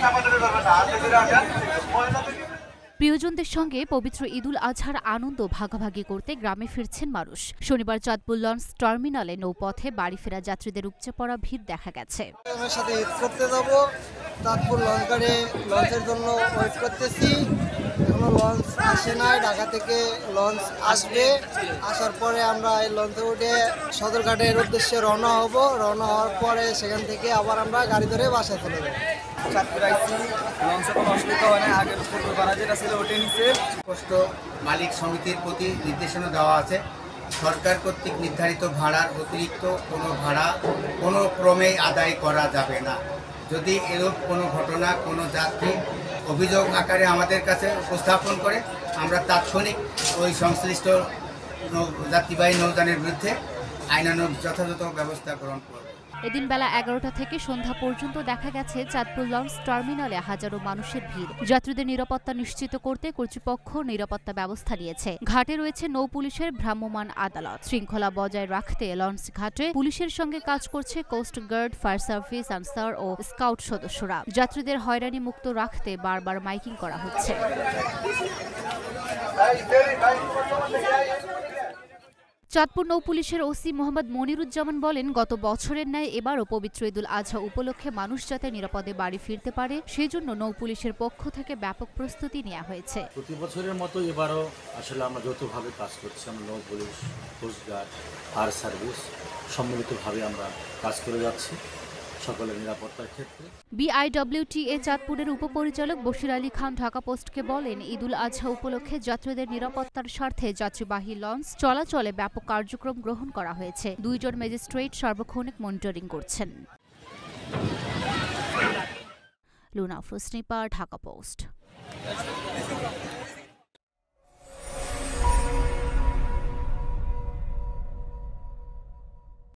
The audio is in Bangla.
প্রিয়জনদের সঙ্গে পবিত্র ঈদুল আজহার আনন্দ ভাগাভাগি করতে গ্রামে ফিরছেন মানুষ। শনিবার চাঁদপুর লঞ্চ টার্মিনালে নৌপথে বাড়ি ফেরা যাত্রীদের উপচে পড়া ভিড় দেখা গেছে। সাথে ঈদ করতে যাব, চাঁদপুর লঞ্চঘাটে লঞ্চের জন্য ওয়েট করতেছি। এখনো লঞ্চ আসে নাই, ঢাকা থেকে লঞ্চ আসবে। আসার পরে আমরা এই লঞ্চে উঠে সদরঘাটের উদ্দেশ্যে রওনা হব। রওনা হওয়ার পরে সেখান থেকে আবার আমরা গাড়ি ধরে বাসায় চলে যাব। চাঁদপুর আইসি লঞ্চে কোনো অসুবিধা হয় না, আগের পূর্ব ভাড়া যেটা ছিল ওটাই নিচে। পোস্ট মালিক সমিতির প্রতি নির্দেশনা দেওয়া আছে, সরকার কর্তৃক নির্ধারিত ভাড়ার অতিরিক্ত কোনো ভাড়া কোনো ক্রমেই আদায় করা যাবে না। যদি এরূপ কোনো ঘটনা কোনো যাত্রী অভিযোগ আকারে আমাদের কাছে উপস্থাপন করে, আমরা তাৎক্ষণিক ওই সংশ্লিষ্ট যাত্রীবাহী নৌযানের বিরুদ্ধে আইনানুগ যথাযথ ব্যবস্থা গ্রহণ করব। এদিন বেলা 11টা থেকে সন্ধ্যা পর্যন্ত দেখা গেছে চাঁদপুর লঞ্চ টার্মিনালে হাজারো মানুষের ভিড়। যাত্রীদের নিরাপত্তা নিশ্চিত করতে কর্তৃপক্ষ নিরাপত্তা ব্যবস্থা নিয়েছে। ঘাটে রয়েছে নৌ পুলিশের ভ্রাম্যমাণ আদালত। শৃঙ্খলা বজায় রাখতে লঞ্চ ঘাটে পুলিশের সঙ্গে কাজ করছে coast guard, fire service, Ansar ও স্কাউট সদস্যরা। যাত্রীদের হয়রানি মুক্ত রাখতে বারবার মাইকিং করা হচ্ছে। চাঁদপুর নৌ পুলিশের ওসি মোহাম্মদ মনিরুজ্জামান বলেন, গত বছরের ন্যায় এবারও পবিত্র ঈদুল আজহা উপলক্ষে মানুষ যাতে নিরাপদে বাড়ি ফিরতে পারে সেজন্য নৌ পুলিশের পক্ষ থেকে ব্যাপক প্রস্তুতি নেওয়া হয়েছে। প্রতি বছরের মতো এবারও আসলে আমরা যৌথভাবে কাজ করছি। আমরা নৌ police, coast guard, fire service সম্মিলিতভাবে আমরা কাজ করে যাচ্ছি সকলের নিরাপত্তার ক্ষেত্রে। বিআইডব্লিউটিএ চাঁদপুরের উপপরিচালক বশির আলী খান ঢাকা পোস্টকে বলেন, ঈদুল আজহা উপলক্ষে যাত্রীদের নিরাপত্তার স্বার্থে যাত্রীবাহী লঞ্চ চলাচলে ব্যাপক কার্যক্রম গ্রহণ করা হয়েছে। 2 জন ম্যাজিস্ট্রেট সার্বক্ষণিক মনিটরিং করছেন। লুনা আফরোজ, ঢাকা পোস্ট।